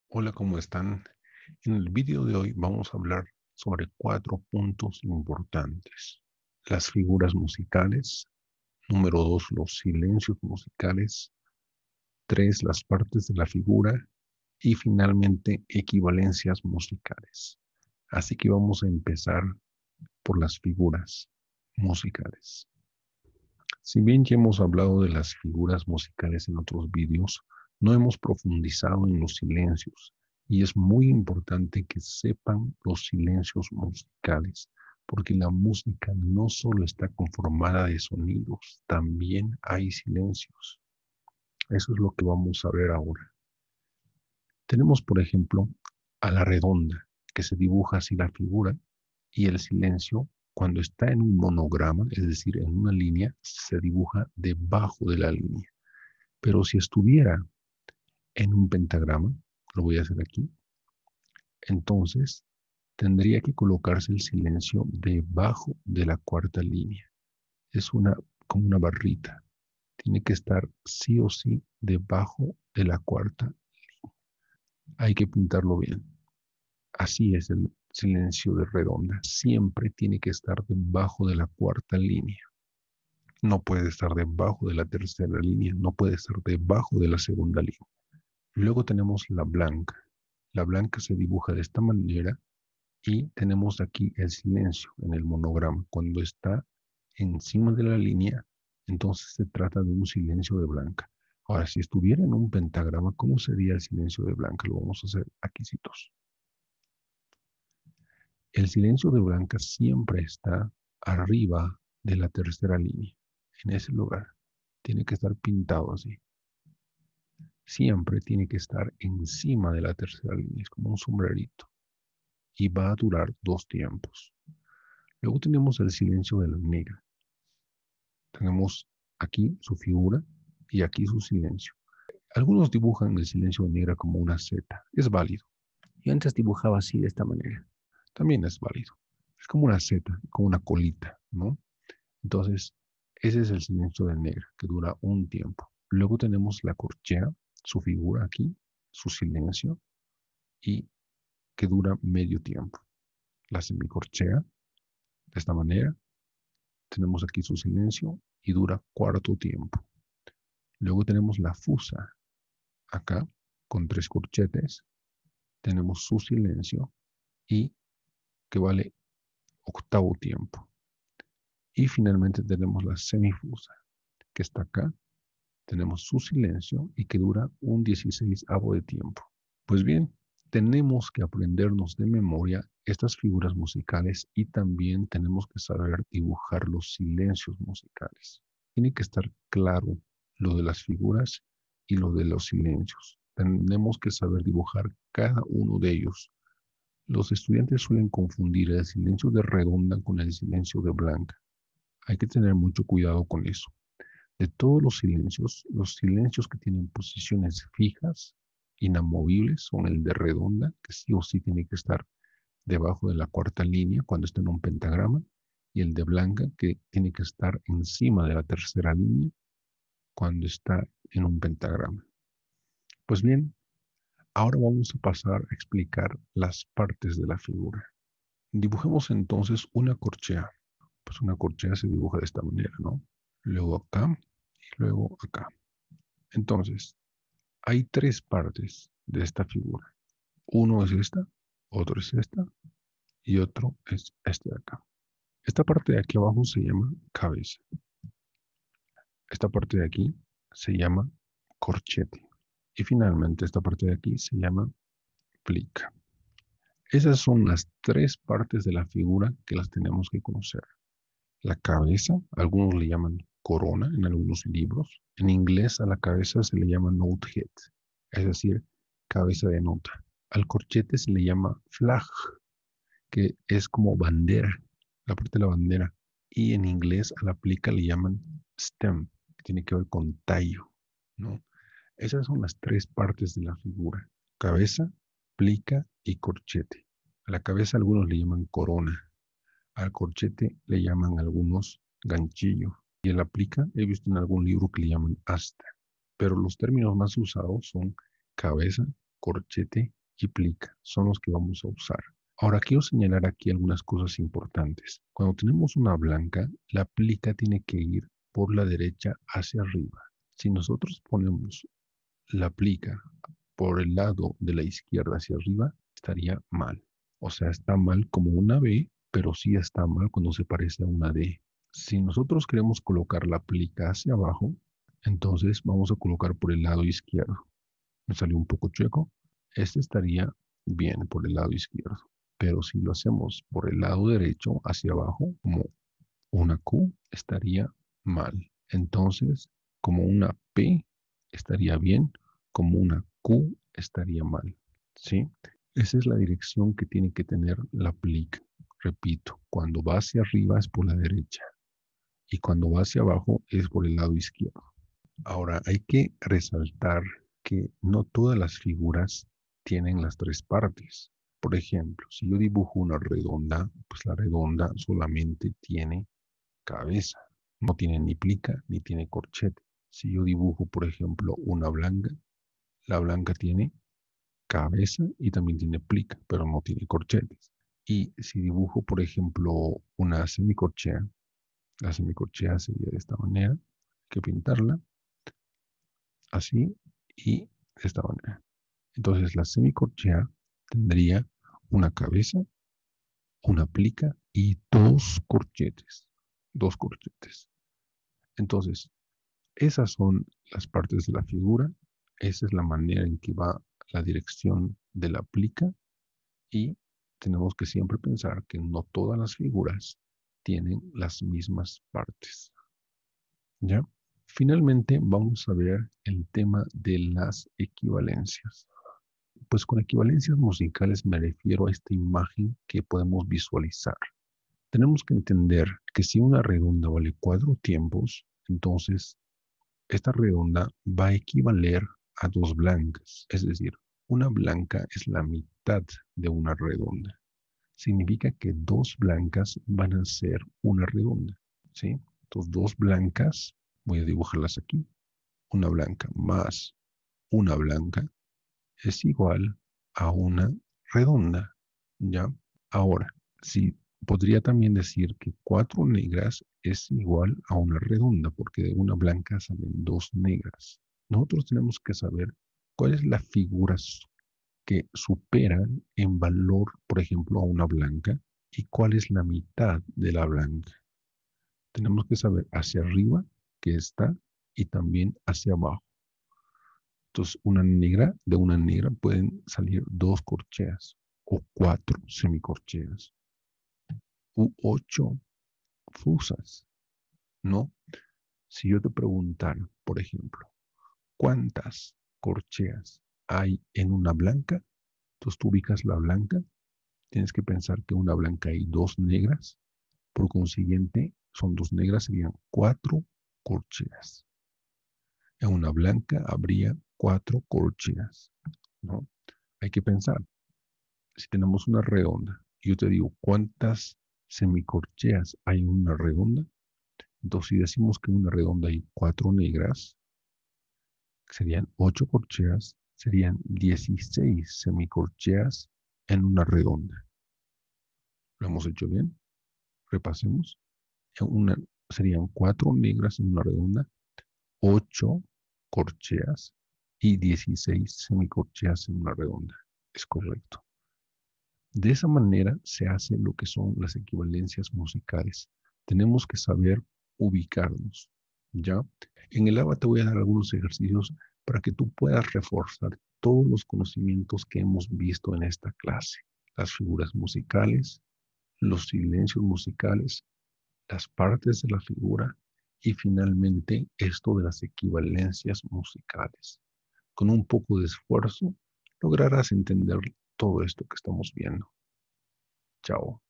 Hola, ¿cómo están? En el vídeo de hoy vamos a hablar sobre 4 puntos importantes. Las figuras musicales. Número 2, los silencios musicales. 3, las partes de la figura. Y finalmente, equivalencias musicales. Así que vamos a empezar por las figuras musicales. Si bien ya hemos hablado de las figuras musicales en otros vídeos, no hemos profundizado en los silencios y es muy importante que sepan los silencios musicales, porque la música no solo está conformada de sonidos, también hay silencios. Eso es lo que vamos a ver ahora. Tenemos, por ejemplo, a la redonda, que se dibuja así la figura, y el silencio, cuando está en un monograma, es decir, en una línea, se dibuja debajo de la línea. Pero si estuviera en un pentagrama, lo voy a hacer aquí, entonces tendría que colocarse el silencio debajo de la cuarta línea. Es como una barrita. Tiene que estar sí o sí debajo de la cuarta. Hay que pintarlo bien. Así es el silencio de redonda. Siempre tiene que estar debajo de la cuarta línea. No puede estar debajo de la tercera línea. No puede estar debajo de la segunda línea. Luego tenemos la blanca. La blanca se dibuja de esta manera y tenemos aquí el silencio en el monograma. Cuando está encima de la línea, entonces se trata de un silencio de blanca. Ahora, si estuviera en un pentagrama, ¿cómo sería el silencio de blanca? Lo vamos a hacer aquí. El silencio de blanca siempre está arriba de la tercera línea, en ese lugar. Tiene que estar pintado así. Siempre tiene que estar encima de la tercera línea, es como un sombrerito. Y va a durar 2 tiempos. Luego tenemos el silencio de la negra. Tenemos aquí su figura y aquí su silencio. Algunos dibujan el silencio de negra como una Z. Es válido. Yo antes dibujaba así de esta manera. También es válido. Es como una Z, como una colita, ¿no? Entonces, ese es el silencio de negra, que dura un tiempo. Luego tenemos la corchea, su figura aquí, su silencio, y que dura medio tiempo. La semicorchea, de esta manera, tenemos aquí su silencio y dura cuarto tiempo. Luego tenemos la fusa, acá, con 3 corchetes, tenemos su silencio y que vale octavo tiempo. Y finalmente tenemos la semifusa, que está acá, tenemos su silencio y que dura un 16avo de tiempo. Pues bien, tenemos que aprendernos de memoria estas figuras musicales y también tenemos que saber dibujar los silencios musicales. Tiene que estar claro lo de las figuras y lo de los silencios. Tenemos que saber dibujar cada uno de ellos. Los estudiantes suelen confundir el silencio de redonda con el silencio de blanca. Hay que tener mucho cuidado con eso. De todos los silencios que tienen posiciones fijas, inamovibles, son el de redonda, que sí o sí tiene que estar debajo de la cuarta línea cuando está en un pentagrama, y el de blanca, que tiene que estar encima de la tercera línea cuando está en un pentagrama. Pues bien, ahora vamos a pasar a explicar las partes de la figura. Dibujemos entonces una corchea. Pues una corchea se dibuja de esta manera, ¿no? Luego acá y luego acá. Entonces, hay 3 partes de esta figura. Uno es esta, otro es esta y otro es este de acá. Esta parte de aquí abajo se llama cabeza. Esta parte de aquí se llama corchete. Y finalmente esta parte de aquí se llama plica. Esas son las 3 partes de la figura que las tenemos que conocer. La cabeza, algunos le llaman corona en algunos libros. En inglés a la cabeza se le llama note head, es decir, cabeza de nota. Al corchete se le llama flag, que es como bandera, la parte de la bandera. Y en inglés a la plica le llaman stem, que tiene que ver con tallo, ¿no? Esas son las 3 partes de la figura: cabeza, plica y corchete. A la cabeza algunos le llaman corona, al corchete le llaman algunos ganchillo y a la plica he visto en algún libro que le llaman asta. Pero los términos más usados son cabeza, corchete y plica son los que vamos a usar. Ahora quiero señalar aquí algunas cosas importantes. Cuando tenemos una blanca, la plica tiene que ir por la derecha hacia arriba. Si nosotros ponemos la plica por el lado de la izquierda hacia arriba, estaría mal. O sea, está mal como una B, pero sí está mal cuando se parece a una D. Si nosotros queremos colocar la plica hacia abajo, entonces vamos a colocar por el lado izquierdo. Me salió un poco chueco. Este estaría bien por el lado izquierdo. Pero si lo hacemos por el lado derecho hacia abajo, como una Q, estaría mal. Entonces, como una P estaría bien, como una Q estaría mal. ¿Sí? Esa es la dirección que tiene que tener la plica. Repito, cuando va hacia arriba es por la derecha y cuando va hacia abajo es por el lado izquierdo. Ahora, hay que resaltar que no todas las figuras tienen las tres partes. Por ejemplo, si yo dibujo una redonda, pues la redonda solamente tiene cabeza. No tiene ni plica ni tiene corchete. Si yo dibujo, por ejemplo, una blanca, la blanca tiene cabeza y también tiene plica, pero no tiene corchetes. Y si dibujo, por ejemplo, una semicorchea, la semicorchea sería de esta manera, hay que pintarla así y de esta manera. Entonces la semicorchea tendría una cabeza, una plica y dos corchetes. Dos corchetes. Entonces, esas son las partes de la figura. Esa es la manera en que va la dirección de la plica. Y tenemos que siempre pensar que no todas las figuras tienen las mismas partes. ¿Ya? Finalmente vamos a ver el tema de las equivalencias. Pues con equivalencias musicales me refiero a esta imagen que podemos visualizar. Tenemos que entender que si una redonda vale 4 tiempos, entonces esta redonda va a equivaler a 2 blancas. Es decir, una blanca es la mitad de una redonda. Significa que 2 blancas van a ser una redonda. ¿Sí? Entonces, 2 blancas, voy a dibujarlas aquí. Una blanca más una blanca es igual a una redonda. ¿Ya? Ahora, si podría también decir que 4 negras es igual a una redonda, porque de una blanca salen 2 negras. Nosotros tenemos que saber cuál es la figura que superan en valor, por ejemplo, a una blanca y cuál es la mitad de la blanca. Tenemos que saber hacia arriba que está y también hacia abajo. Entonces, de una negra pueden salir 2 corcheas o 4 semicorcheas u 8 fusas, ¿no? Si yo te preguntara, por ejemplo, ¿cuántas corcheas hay en una blanca? Entonces tú ubicas la blanca, tienes que pensar que en una blanca hay 2 negras, por consiguiente, son 2 negras, serían 4 corcheas. En una blanca habría 4 corcheas, ¿no? Hay que pensar, si tenemos una redonda, y yo te digo, ¿cuántas semicorcheas hay en una redonda? Entonces, si decimos que en una redonda hay 4 negras, serían 8 corcheas, serían 16 semicorcheas en una redonda. ¿Lo hemos hecho bien? Repasemos. Serían 4 negras en una redonda, 8 corcheas y 16 semicorcheas en una redonda. Es correcto. De esa manera se hace lo que son las equivalencias musicales. Tenemos que saber ubicarnos, ¿ya? En el ABA te voy a dar algunos ejercicios para que tú puedas reforzar todos los conocimientos que hemos visto en esta clase. Las figuras musicales, los silencios musicales, las partes de la figura y finalmente esto de las equivalencias musicales. Con un poco de esfuerzo lograrás entender todo esto que estamos viendo. Chao.